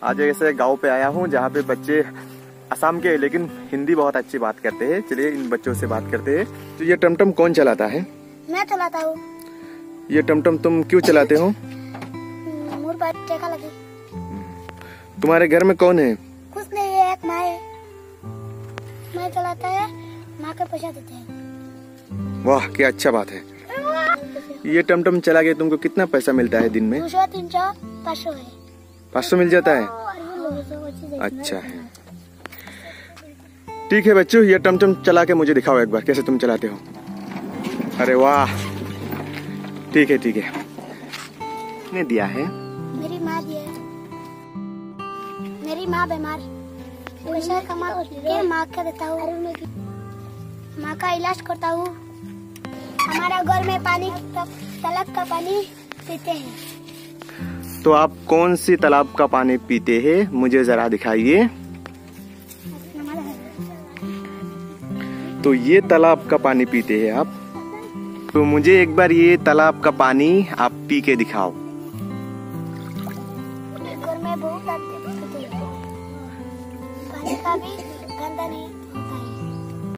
आज ऐसे गांव पे आया हूँ जहाँ पे बच्चे असम के लेकिन हिंदी बहुत अच्छी बात करते हैं। चलिए इन बच्चों से बात करते हैं। तो ये टमटम कौन चलाता है? मैं चलाता हूँ। ये टमटम तुम क्यों चलाते हो? लगी। तुम्हारे घर में कौन है? कुछ नहीं है, एक माँ है। मैं चलाता है, माँ के पैसा देते हैं। वाह क्या अच्छा बात है। ये टमटम चला के तुमको कितना पैसा मिलता है दिन में? 200, 300, 500 है। 500 मिल जाता है? अच्छा है। ठीक है बच्चों, ये टमटम चला के मुझे दिखाओ एक बार कैसे तुम चलाते हो। अरे वाह, ठीक है ठीक है। किसने दिया है? मेरी माँ दिया है। मेरी माँ बीमार, पैसा कमा के माँ का देता हूँ, माँ का इलाज करता हूँ। हमारा घर में पानी तालाब का पानी पीते हैं। तो आप कौन सी तालाब का पानी पीते हैं मुझे जरा दिखाइए। तो ये तालाब का पानी पीते हैं आप? तो मुझे एक बार ये तालाब का पानी आप पी के दिखाओ। घर में बहुत पानी का भी गंदा नहीं।